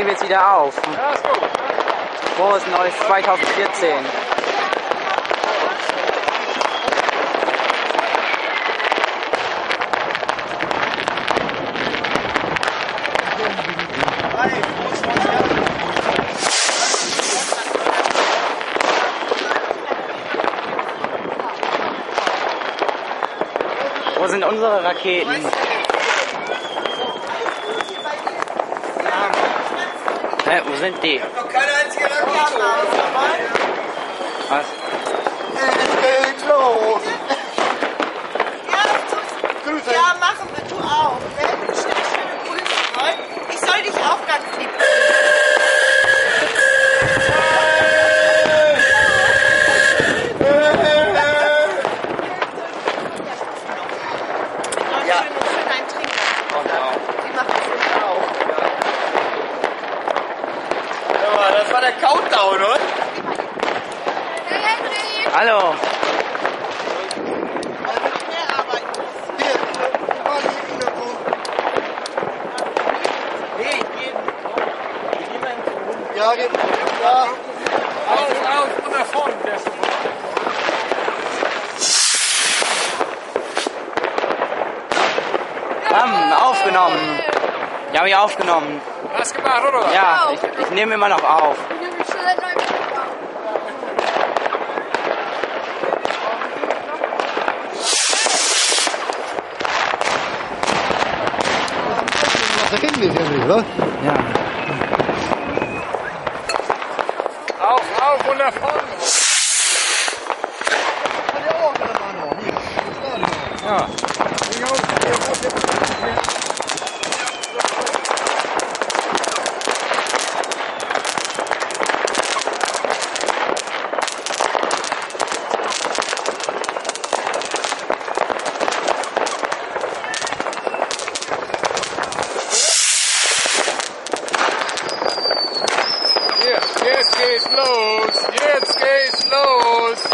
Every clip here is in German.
nehme jetzt wieder auf. Ja, ist gut. Frohes Neues 2014. Wo sind unsere Raketen? Wo sind die? Noch keine einzige Rakete. Was? Es geht los. Ja, machen wir, du auch. Schöne Grüße. Ich soll dich auch ganz lieb. Ja. Schön ein Trinken. Die machen es auch. Ja, das war der Countdown, oder? Hallo. Ja, ja. Auf und nach vorne. Aufgenommen. Ja, habe ich aufgenommen. Hast du gemacht, oder? Ja, ich nehme immer noch auf. Das hinten ist ja nicht, oder? Ja. Auf und nach vorne. Ja. Jetzt geht's los. Jetzt geht's los.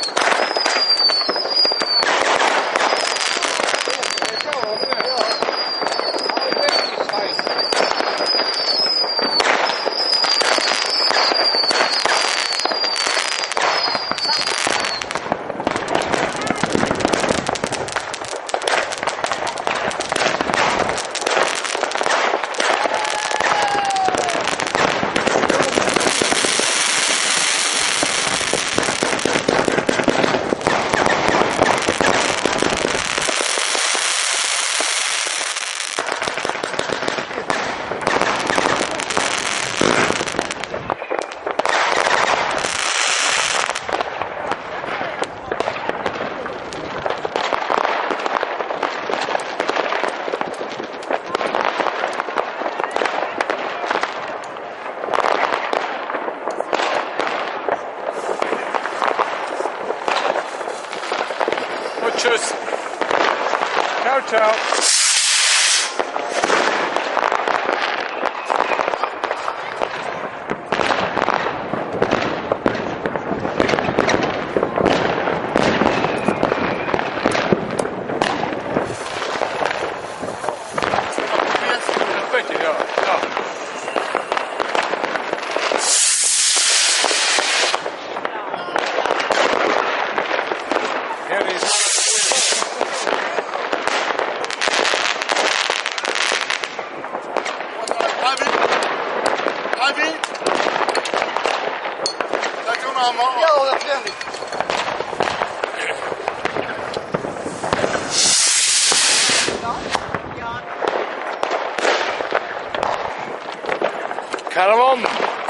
Und tschüss. Ciao, ciao. Bitte, ja. Hier ist Albi? Da tun wir mal. Ja, natürlich. Karawan.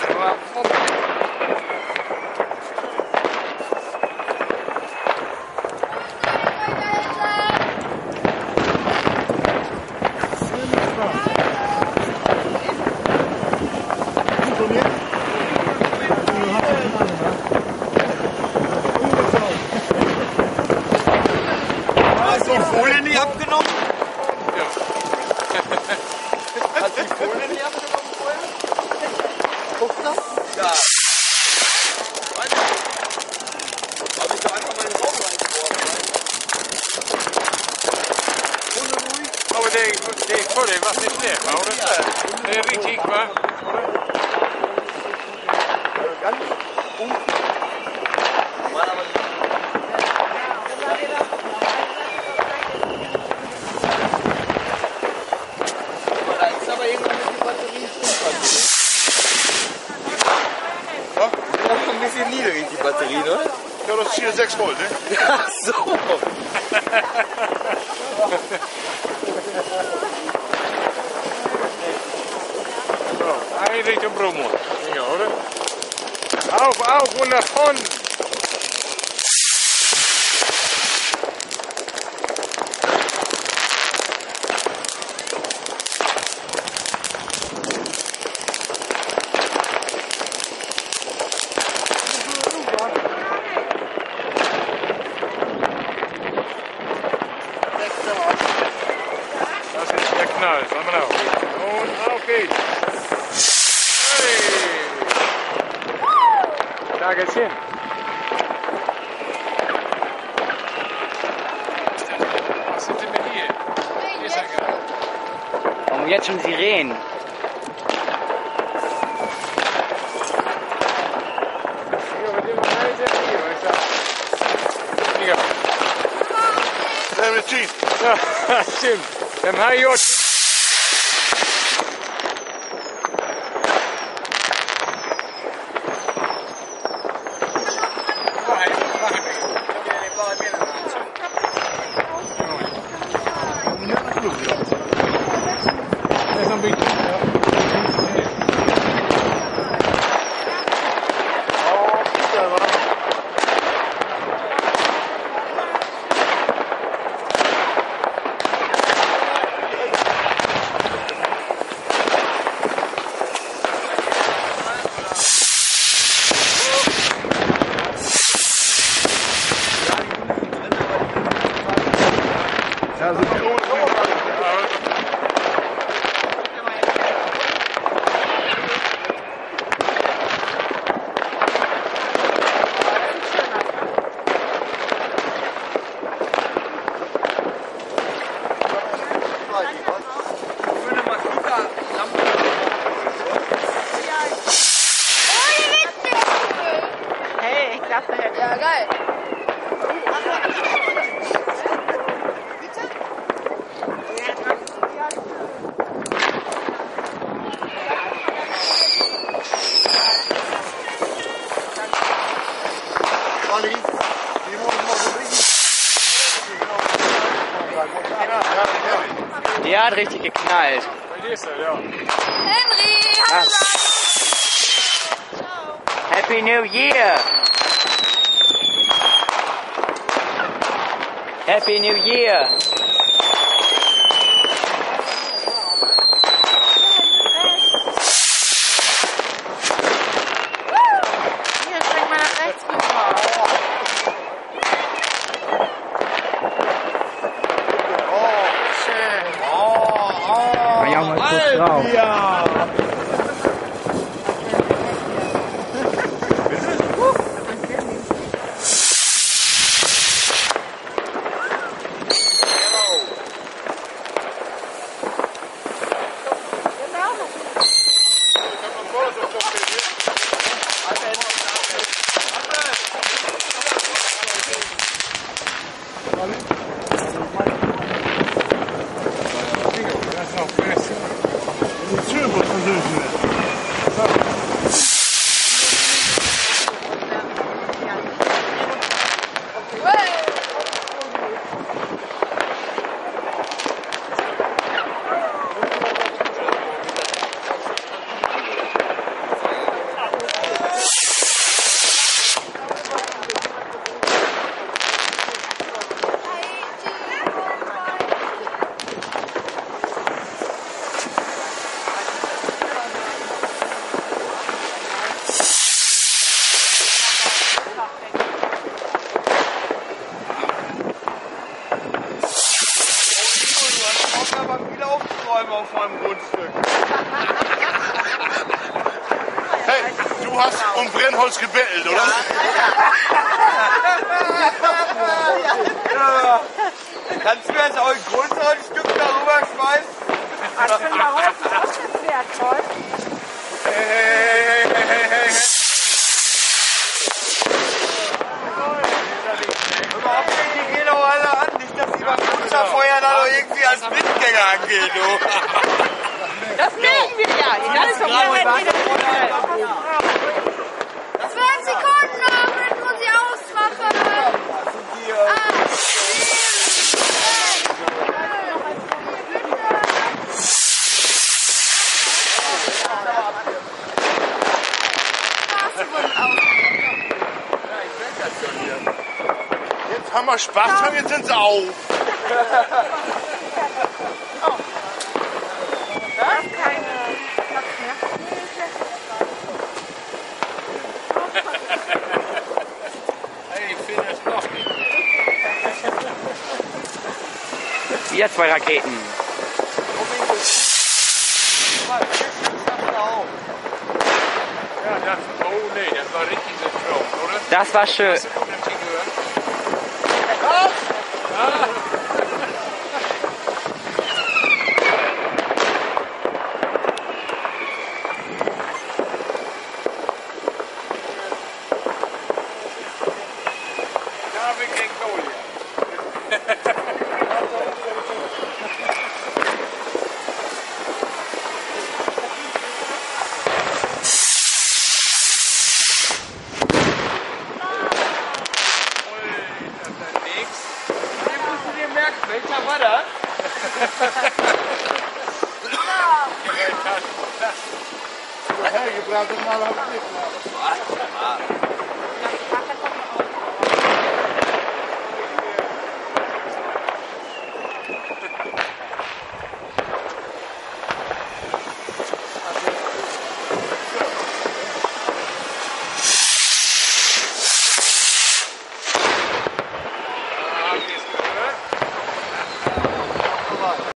Hast du die Folie nicht abgenommen? Ja. Hast du die Folie nicht abgenommen vorher? Guck noch? Ja. Weiß ich nicht. Hab ich da einfach mal in den Raum reingeworfen. Aber det var nicht leer, oder? Det är riktigt, va? Ganz unten. Normal aber nicht. Da ist aber irgendwann mit die Batterie Ja? noch ein bisschen niedrig, die Batterie, ne? Ja, das ist hier 6 Volt, ne? Ach so. So, ein Richtung Bromo. Ja, oder? Auf und nach vorn. Das ist der Knall. Sag mal auf. Und auf geht's. Hey. Da geht's hin. Was sind denn hier? Hier ist er gerade. Und jetzt schon Sirenen. Hier, mit dem Teil sind hier, weißt du? Hier. Mit Jeep. Ja, stimmt. Dem HJ. Hey, ich dachte, Ja, geil. Der hat richtig geknallt. Bei dir ist er, ja. Henry, hallo. Happy New Year! Happy New Year! hier, spring mal nach rechts rüber. Ja, mal kurz drauf. Ja. Das ist noch fest. Aber wieder aufzuräumen auf meinem Grundstück. Hey, du hast um Brennholz gebettelt, oder? Ja. Kannst du jetzt auch ein Grundstück darüber schmeißen? Was für ein Warum? Was ist das wertvoll? Hey. irgendwie als Blindgänger angehen, du. Das merken wir ja. Egal, ist doch wieder 12 Sekunden noch, dann muss ich ausmachen. Jetzt haben wir Spaß und jetzt sind sie auf. Hey, ich finde es noch nicht. Wieder 2 Raketen. Ja, das, oh nee, das war richtig so strong, oder? Das war schön. Hast du den Unterschied gehört? David gegen Goliath. Welcher war das? Hergebracht und mal auf den Blick.